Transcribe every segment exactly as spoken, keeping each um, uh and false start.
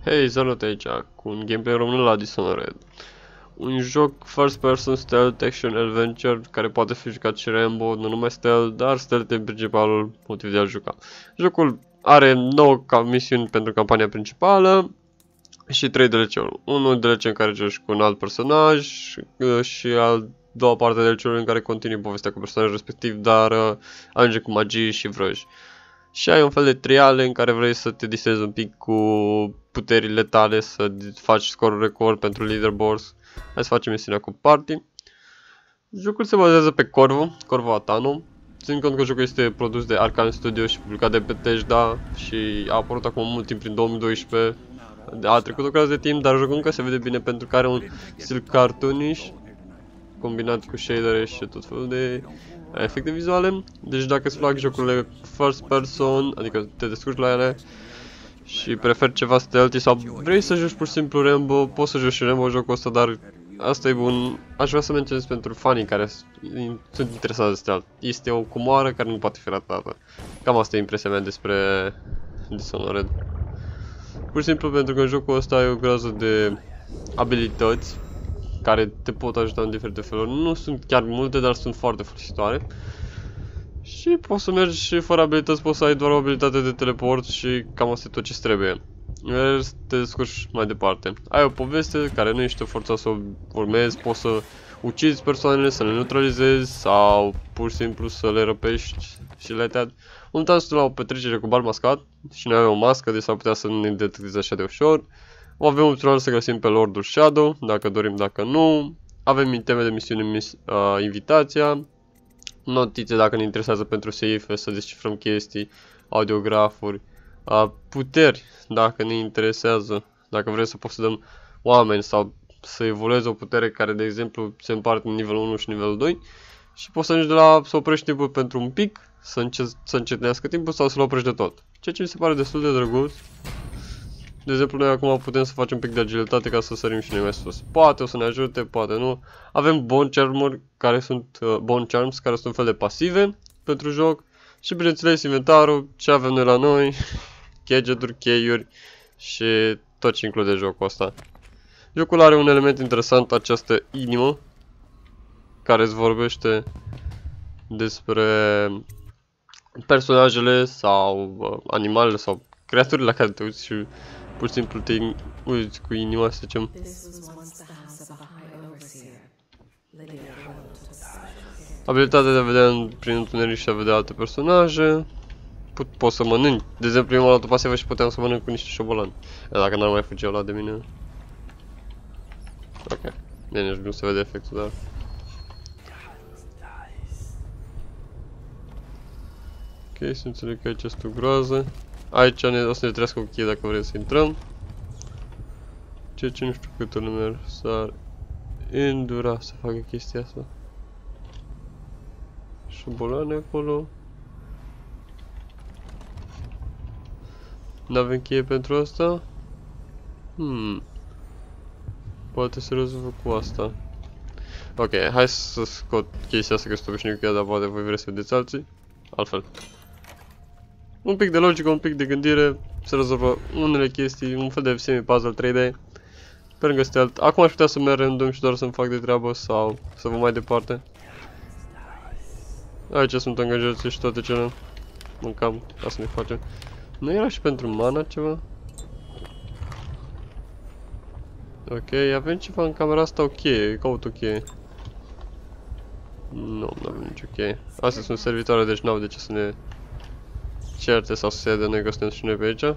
Hei, salut aici, cu un gameplay român la Dishonored. Un joc first person stealth action adventure care poate fi jucat și Rambo, nu numai stealth, dar stealth e principalul motiv de a juca. Jocul are nouă misiuni pentru campania principală și trei D L C-uri. Unul D L C în care joci cu un alt personaj și al doua parte D L C-uri în care continui povestea cu personajul respectiv, dar ajunge cu magii și vrăji. Și ai un fel de triale în care vrei să te distrezi un pic cu puterile tale, să faci scorul record pentru leaderboards. Hai să facem misiunea cu party. Jocul se bazează pe Corvo, Corvo Atano. Țin cont că jocul este produs de Arcane Studio și publicat de Bethesda și a apărut acum mult timp prin două mii doisprezece. A trecut o grămadă de timp, dar jocul încă se vede bine pentru că are un stil cartoonish combinat cu shadere și tot felul de efecte vizuale. Deci dacă îți plac jocurile first person, adică te descurci la ele și preferi ceva stealthy sau vrei să joci pur și simplu Rambo, poți să joci și Rambo jocul ăsta, dar asta e bun. Aș vrea să menționez pentru fanii care sunt interesați de stealth. Este o cumoară care nu poate fi ratată. Cam asta e impresia mea despre Dishonored. Pur și simplu pentru că în jocul ăsta ai o groază de abilități care te pot ajuta în diferite feluri. Nu sunt chiar multe, dar sunt foarte folositoare. Și poți să mergi și fără abilități, poți să ai doar o abilitate de teleport și cam asta e tot ce trebuie. Iar te descurci mai departe. Ai o poveste care nu ești forțat să o urmezi, poți să ucizi persoanele, să le neutralizezi sau pur și simplu să le răpești și le te un tan la o petrecere cu bal mascat și noi avem o mască, deci s-ar putea să nu ne detecteze așa de ușor. O avem opțional să găsim pe Lordul Shadow, dacă dorim, dacă nu. Avem teme de misiune, mis uh, invitația, notițe dacă ne interesează pentru seife, să descifrăm chestii, audiografuri, uh, puteri dacă ne interesează, dacă vrem să posedăm oameni sau să evolueze o putere care, de exemplu, se împarte în nivelul unu și nivelul doi. Și poți să ajungi de la să oprești timpul pentru un pic, să, înce să încetinească timpul sau să-l oprești de tot. Ceea ce mi se pare destul de drăguț. De exemplu, noi acum putem să facem un pic de agilitate ca să sărim și noi mai sus. Poate o să ne ajute, poate nu. Avem bone charmuri care sunt uh, bone charms care sunt un fel de pasive pentru joc. Și bineînțeles inventarul, ce avem noi la noi, gadgeturi, cheiuri și tot ce include jocul ăsta. Jocul are un element interesant, această inimă care îți vorbește despre personajele sau uh, animalele sau creaturile la care te uiți și pur și simplu te uiți cu inima, să zicem. Abilitatea de a vedea prin întuneric și a vedea alte personaje. Pot, poți să mănânci. De exemplu, eu m-am luat o pasivă și puteam să mănânc cu niște șobolani. Dacă n-ar mai fugi ăla de mine. Ok. Bine, nu se vede efectul, dar... Ok, să înțeleg că aici este o groază. Aici ne, o să ne trească o cheie dacă vrem să intrăm. Ceea ce nu știu câtă lume s-ar îndura să facă chestia asta. Șobolane acolo. N-avem cheie pentru asta? Hmm. Poate se rezolvă cu asta. Ok, hai să scot chestia asta că sunt obișnuit cu ea, dar poate voi vreți să vedeți alții. Altfel. Un pic de logică, un pic de gândire, se rezolvă unele chestii, un fel de semi-puzzle trei D. Pe lângă stealth. Acum aș putea să merg random și doar să-mi fac de treabă sau să vă mai departe. Aici sunt angajații și toate cele. Mâncam, ca să ne facem. Nu era și pentru mana ceva? Ok, avem ceva în camera asta, ok, caut ok. Nu, nu avem nicio cheie. Astea sunt servitoare, deci n-au de ce să ne certe sau să se ia de noi că suntem și noi pe aici.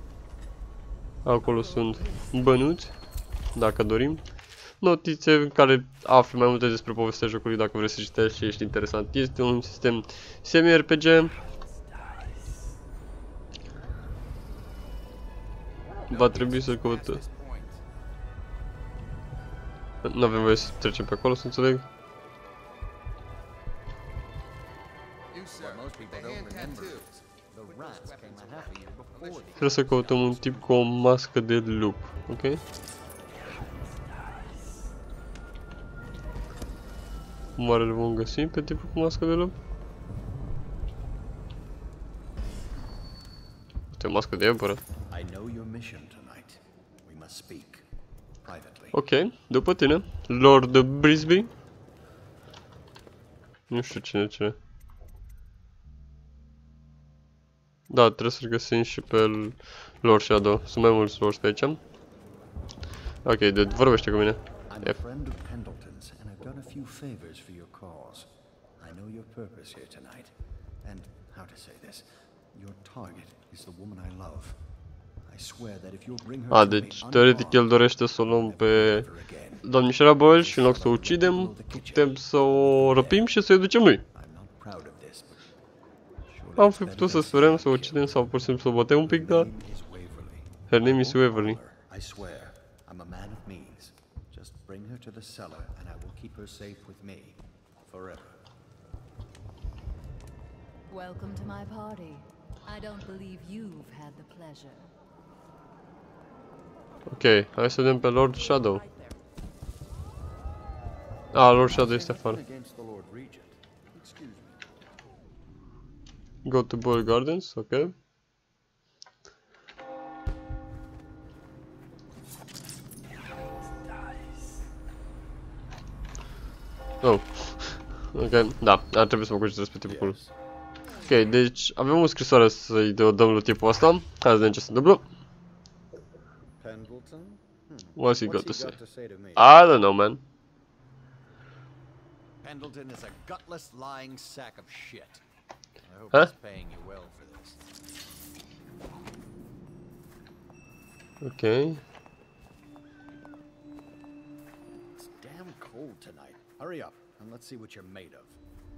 Acolo sunt bănuți, dacă dorim. Notițe în care afli mai multe despre povestea jocului dacă vrei să citești și ești interesant. Este un sistem semi-R P G. Va trebui să căutăm. Nu avem voie să trecem pe acolo, să înțeleg. Trebuie să căutăm un tip cu o mască de lup, ok? Cum oare îl vom găsi pe tipul cu mască de lup? Uite, mască de iepure. Ok, după tine, Lord Brisby. Nu știu cine ce. Da, trebuie să-l găsim și pe Lord Shadow. Sunt mai mulți lords pe aici. Ok, de vorbește cu mine. Yep. A, deci, teoretic, el dorește să o luăm pe Doamnișoara Boyle și în loc să o ucidem, putem să o răpim și să o ducem lui. Am fi putut să sperăm să o ucidem sau pur și simplu să o bătem un pic, dar... Her name is Waverly. Welcome to my party. I don't believe you've had the pleasure. Ok, hai să vedem pe Lord Shadow. Ah, Lord Shadow este afară. Go to Boyle Gardens, ok. Oh. Ok, da, ar trebui să mă concentrez pe tipul. Ok, deci avem o scrisoare să-i dăm lui tipul ăsta. Hai să vedem ce se întâmplă. What's he got to say? I don't know, man. Pendleton is a gutless, lying sack of shit. I hope Huh? he's paying you well for this. Ok. It's damn cold tonight. Hurry up and let's see what you're made of.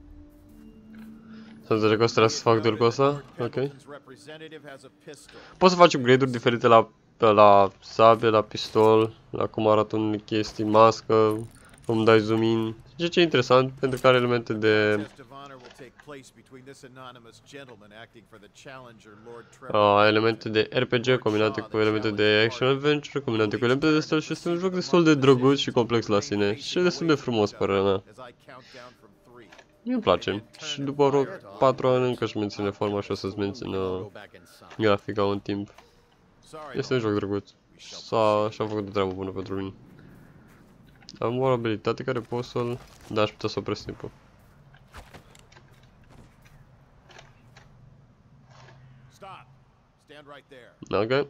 Să înțeleg că o să fac doar cu asta. Ok. Poți să faci upgrade-uri diferite la, la sabie, la pistol, la cum arată unele chestii, mască, cum dai zoom in. Ceea ce e interesant, pentru că are elemente de... Uh, elemente de R P G combinate cu elemente de action adventure, combinate cu elemente de stealth și este un joc destul de drăguț și complex la sine și destul de frumos, părerea mea. Mie îmi place și după vreo patru ani încă își menține forma și o să-ți mențină grafica un timp. Este un joc drăguț și-a făcut o treabă bună pentru mine. Am o abilitate care pot să-l... Da, aș putea să opresc timpul. Ok.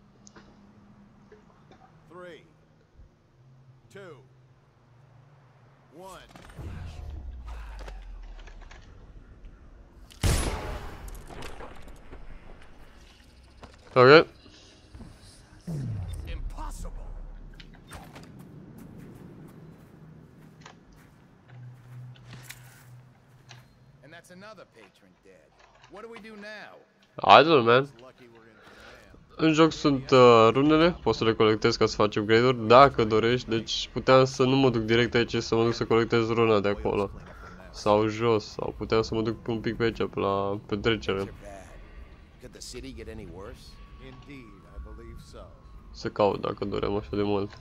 Ok. Another patron dead. What do we do now? I don't know, man. În joc sunt uh, runele, poți să le colectezi ca să faci upgrade-uri, dacă dorești, deci puteam să nu mă duc direct aici să mă duc să colectez runa de acolo. Sau jos, sau puteam să mă duc un pic pe aici, pe la petrecere. Să caut dacă doream așa de mult.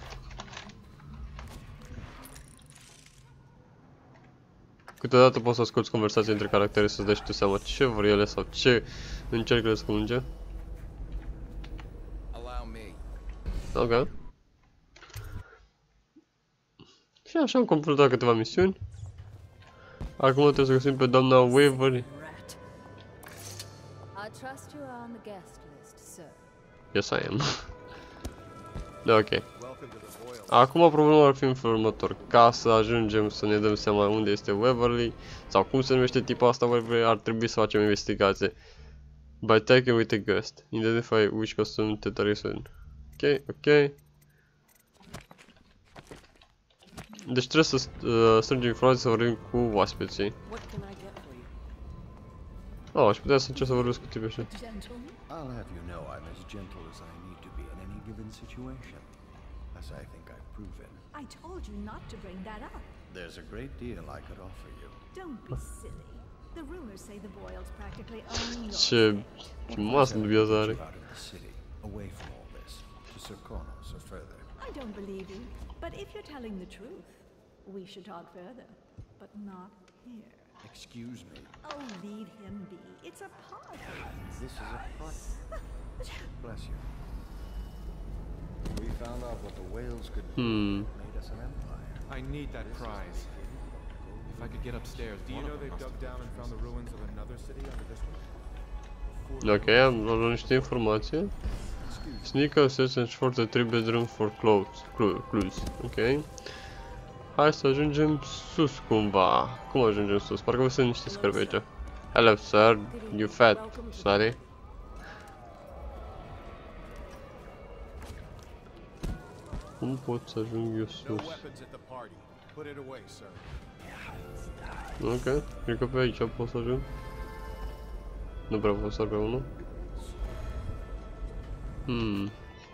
Câteodată poți să asculti conversații între caractere să-ți dai și tu seama ce vor ele sau ce încercă să convinge. Ok. Și așa am completat câteva misiuni. Acum trebuie să găsim pe doamna Waverly. Yes, I am. Da, ok. Acum problema ar fi în felul următor. Ca să ajungem să ne dăm seama unde este Waverly sau cum se numește tipul asta Waverly, ar trebui să facem investigație. By taking with a ghost. Identify which costume te targeted. Ok, ok. Deci trebuie să uh, strângem informații să vorbim cu oaspeții. Oh, aș putea să încerc să vorbesc cu tipul ăștia. I'll have you know I'm as gentle as I need to be in any given situation, as I think I've proven. I told you not to bring that up. There's a great deal I could offer you. Don't be silly. The rumors say the Boyles practically own your Ce ce masă dubioasă are. Away from all this, to Serkonos or further. I don't believe you, but if you're telling the truth, we should talk further, but not here. Excuse me. Oh, leave him be. It's a party. This is a party. Bless you. We've found out what the whales could do, Hmm. it made us an empire. I need that prize. If I could get upstairs, Do you one know of they them must dug have down and found the ruins of another city under this one? Ok, am luat niște informații. Sneak upstairs and for the three bedroom for clothes, clu- clues. Ok. Hai să ajungem sus cumva. Cum ajungem sus? Parcă vă sunt niște scări pe aici. Hello sir, you fat, sorry. Cum pot să ajung eu No sus? weapons at the party. Put it away, sir. Ok, cred că pe aici pot să ajung. Nu prea pot să pe unul. Hmm.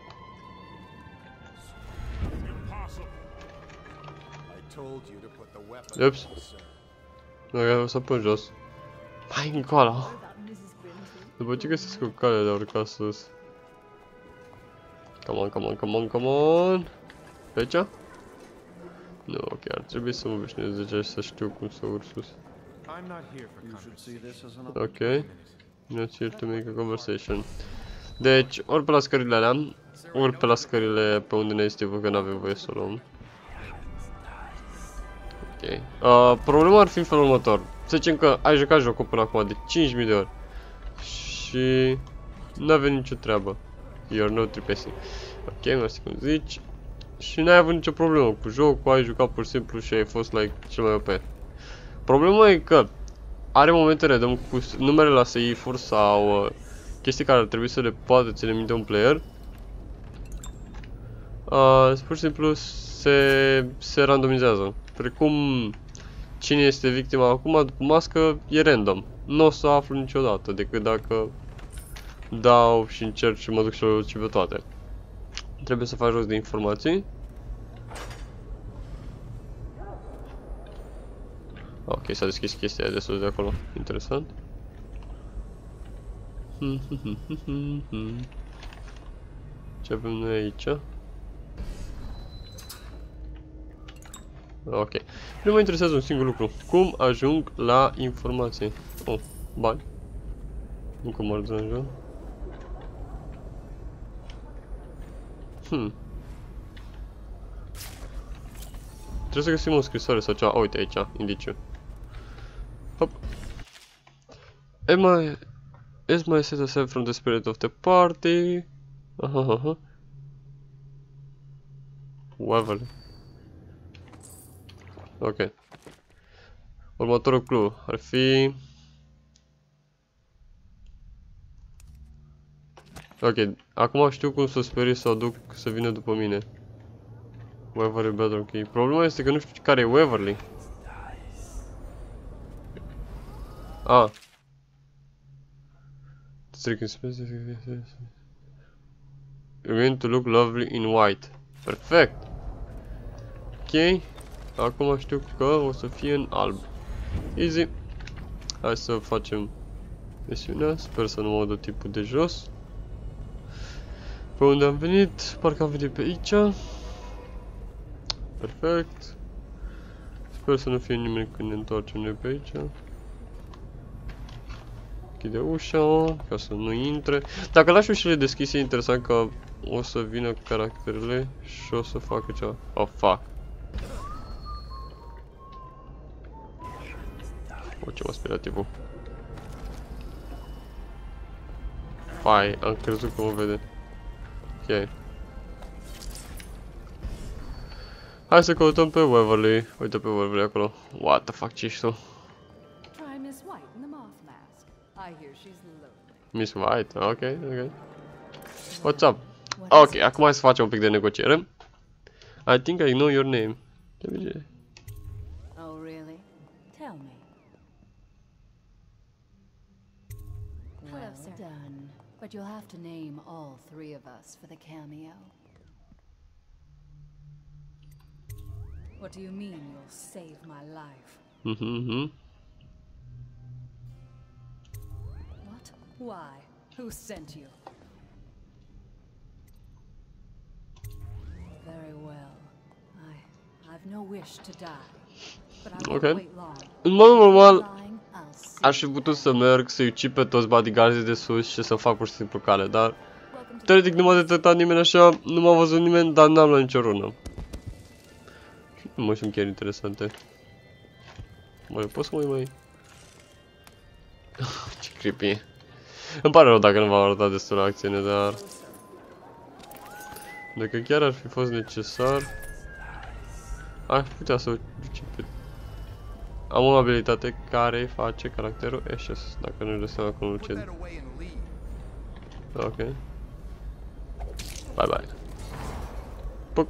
I told you to put the weapon Oops. away, sir. Ok, o să pun jos. Hai încolo. What about missus Grimsby? După ce găsesc o cale de a urca sus. Come on, come on, come on, come on. Pe aici? Nu, ok, ar trebui să mă obișnuiesc de ce să știu cum să urc sus. I'm not here for You should see conversation. this as an Ok. opportunity. Not here to make a conversation. Deci, ori pe la scările alea, ori pe la scările pe unde ne este că n-avem voie să o luăm. Ok. Uh, problema ar fi în felul următor. Să zicem că ai jucat jocul până acum de cinci mii de ori. Și n-avea nicio treabă. You're no tripacing. Ok, mersi cum zici. Și n-ai avut nicio problemă cu jocul, ai jucat pur și simplu și ai fost like cel mai O P. Problema e că are momente random cu numere la save-uri sau uh, chestii care ar trebui să le poată ține minte un player. Uh, pur și simplu se, se randomizează. Precum cine este victima acum după mască e random. Nu o să aflu niciodată decât dacă dau și încerc și mă duc și le ucid pe toate. Trebuie să faci rost de informații. Ok, s-a deschis chestia de sus de acolo. Interesant. Ce avem noi aici? Ok. Nu mă interesează un singur lucru. Cum ajung la informații? Oh, bani. Nu cum ar ajung. Hmm. Trebuie să găsim o scrisoare sau ceva. Oh, uite aici, indiciu. Hop. Am I... Is my set aside from the spirit of the party? Aha, aha. Waverly. Ok. Următorul clue ar fi... Ok, acum știu cum să sperii să o duc să vină după mine. Waverly Bedrock Key. Problema este că nu știu care e Waverly. Ah. You're going to look lovely in white. Perfect. Ok. Acum știu că o să fie în alb. Easy. Hai să facem misiunea. Sper să nu mă dă tipul de jos. Pe unde am venit? Parcă am venit pe aici. Perfect. Sper să nu fie nimeni când ne întoarcem noi pe aici. Închide ușa, ca să nu intre. Dacă lași ușile deschise, e interesant că o să vină caracterele și o să facă ceva. Oh, fuck. O, ce m-a speriat tipul. Fai, am crezut că mă vede. Ok. Hai să căutăm pe Waverly. Uite pe Waverly acolo. What the fuck, ce ești tu? Try Miss White in the moth mask. I hear she's lovely. Miss White, ok, ok. What's up? Ok, acum hai să facem un pic de negociere. I think I know your name. Oh, really? Tell me. Well done. But you'll have to name all three of us for the cameo. What do you mean you'll save my life? Mhm. What? Why? Who sent you? Very well. I I've no wish to die. But I won't Okay. wait long. În mod normal, Lying, I'll see. aș fi putut să merg, să-i ucid pe toți bodyguards de sus și să fac pur și simplu cale, dar Teoretic nu m-a detectat nimeni așa, nu m-a văzut nimeni, dar n-am luat nicio rună. Nu sunt chiar interesante. Mai poți să mă uit mai... Ce creepy. Îmi pare rău dacă nu v-am arătat destul la acțiune, dar... Dacă chiar ar fi fost necesar... Aș putea să o duce pe... Am o abilitate care face caracterul Ashes, dacă nu-i dă seama cum îl ced. Ok. Bye bye. Puc.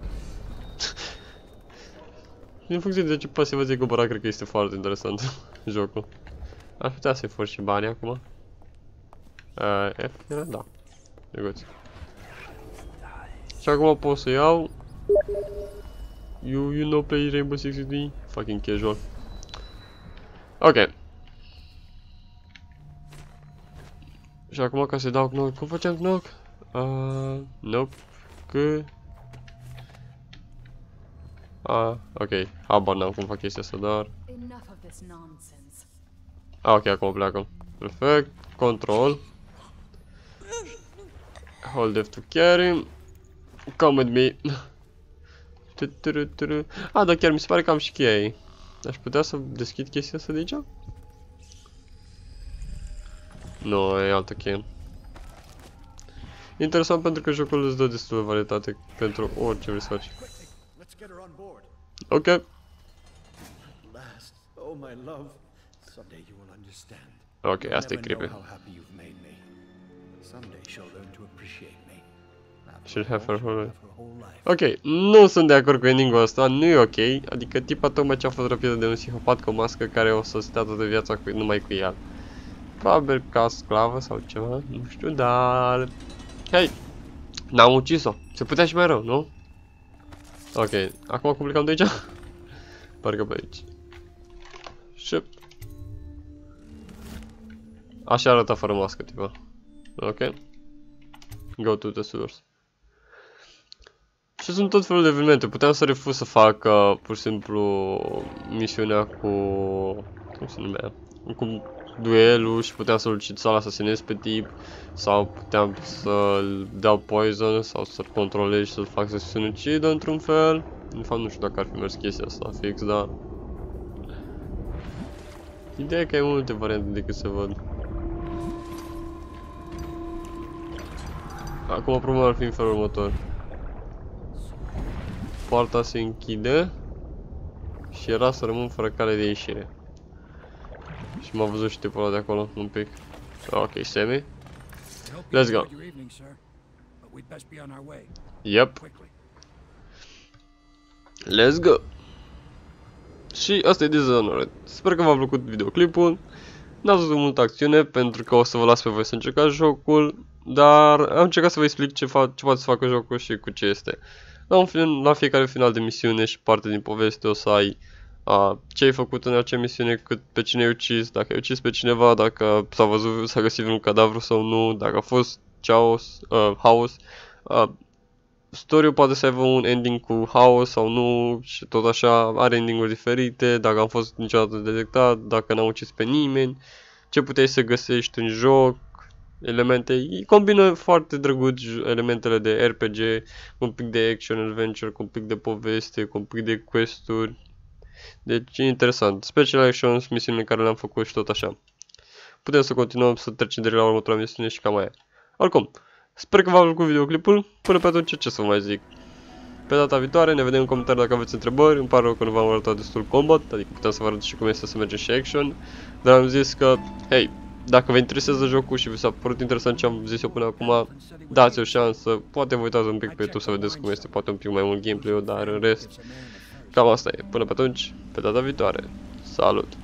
În funcție de ce pasivă ți-ai cumpărat, cred că este foarte interesant jocul. Aș putea să-i for și bani acum. Uh, F era? Da. Drăguț. Și acum pot să iau... You, you know play Rainbow Six with me? Fucking casual. Ok. Și acum ca să dau knock, cum facem knock? Uh, nope. Că... Ah, ok. Habar n-am cum fac chestia asta, dar... Enough of this nonsense. Ah, ok, acum pleacă. Perfect. Control. Hold F to carry. Come with me. Ah, dar chiar mi se pare că am și cheia ei. Aș putea să deschid chestia asta de aici? Nu, e altă cheie. Interesant pentru că jocul îți dă destul de varietate pentru orice vrei să faci. Ok. Ok, asta e creepy. Should have her whole life. Ok, nu sunt de acord cu ending-ul ăsta, nu e ok. Adică tipa tocmai ce a fost răpită de un psihopat cu o mască care o să stea toată viața cu, numai cu el. Probabil ca sclavă sau ceva, nu știu, dar... Hei, n-am ucis-o, se putea și mai rău, nu? Ok, acum cum plecăm de aici? Parcă pe aici. Și... Așa arăta fără mască, tipa. Ok. Go to the source. Și sunt tot felul de evenimente. Puteam să refuz să fac uh, pur și simplu misiunea cu... Cum se numea? Cu duelul și puteam să-l să asasinez pe tip. Sau puteam să-l dau poison sau să-l controlez și să-l fac să se sinucidă într-un fel. De fapt nu știu dacă ar fi mers chestia asta fix, dar... Ideea e că ai multe variante decât se văd. Acum problema ar fi în felul următor. Poarta se închide și era să rămân fără cale de ieșire. Și m-a văzut și tipul ăla de acolo un pic. Ok, semi. Let's go. Yep. Let's go. Și asta e Dishonored. Sper că v-a plăcut videoclipul. N-ați văzut multă acțiune pentru că o să vă las pe voi să încercați jocul. Dar am încercat să vă explic ce, fa ce poate să facă jocul și cu ce este. La, un film, la fiecare final de misiune și parte din poveste o să ai a, ce ai făcut în acea misiune, cât pe cine ai ucis, dacă ai ucis pe cineva, dacă s-a văzut, s-a găsit vreun cadavru sau nu, dacă a fost chaos, uh, haos. Uh, Story-ul poate să aibă un ending cu haos sau nu și tot așa, are ending-uri diferite, dacă am fost niciodată detectat, dacă n-am ucis pe nimeni, ce puteai să găsești în joc. Elemente, combină foarte drăguț elementele de R P G, un pic de action adventure, cu un pic de poveste, cu un pic de quest-uri. Deci e interesant. Special actions, misiunile care le-am făcut și tot așa. Putem să continuăm să trecem direct la următoarea misiune și cam aia. Oricum, sper că v-a plăcut videoclipul. Până pe atunci, ce să vă mai zic? Pe data viitoare ne vedem în comentarii dacă aveți întrebări. Îmi pare rău că nu v-am arătat destul combat, adică putem să vă arăt și cum este să mergem și action. Dar am zis că, hei, dacă vă interesează jocul și vi s-a părut interesant ce am zis eu până acum, dați o șansă, poate vă uitați un pic pe YouTube să vedeți cum este, poate un pic mai mult gameplay-ul, dar în rest, cam asta e. Până pe atunci, pe data viitoare, salut!